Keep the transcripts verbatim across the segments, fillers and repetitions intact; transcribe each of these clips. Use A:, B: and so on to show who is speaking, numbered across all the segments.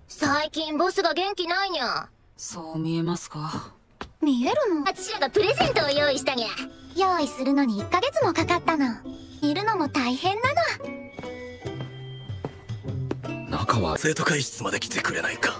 A: 最近ボスが元気ないにゃ。
B: そう見えますか。
C: 見えるの？
A: あちらがプレゼントを用意したにゃ。
C: 用意するのにいっかげつもかかったの。いるのも大変な
D: の。中は生徒会室まで来てくれないか。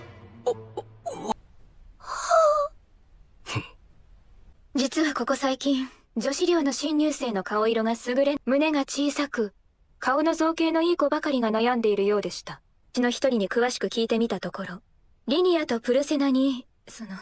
E: 実はここ最近、女子寮の新入生の顔色が優れ、胸が小さく、顔の造形のいい子ばかりが悩んでいるようでした。うちの一人に詳しく聞いてみたところ、リニアとプルセナに、その、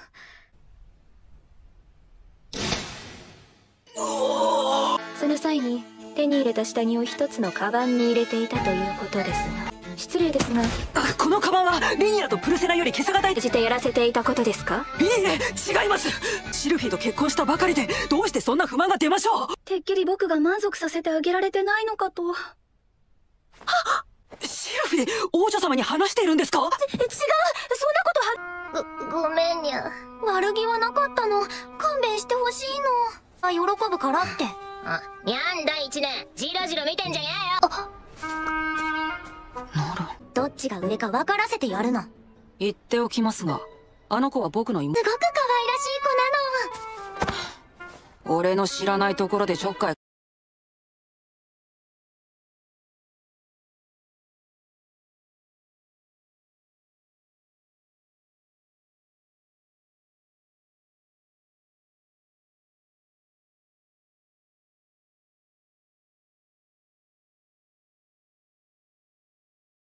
E: その際に手に入れた下着を一つのカバンに入れていたということですが、失礼ですが、
B: あ、このカバンはリニアとプルセナより今朝がたい
E: してやらせていたことですか？
B: いいえ、違います。シルフィーと結婚したばかりでどうしてそんな不満が出ましょう。
E: てっきり僕が満足させてあげられてないのかと。は
B: っ、シルフィー、王女様に話しているんですか？
E: 違う、そんなこと
A: はご、ごめんにゃ。
C: 悪気はなかったの。勘弁してほしいの。あ、喜ぶからって。
A: あ、にゃんだ一年、じろじろ見てんじゃねえよ。あ、
B: なる。
C: どっちが上か分からせてやるの。
B: 言っておきますが、あの子は僕の妹。
C: すごく可愛らしい子なの。
B: 俺の知らないところでちょっかい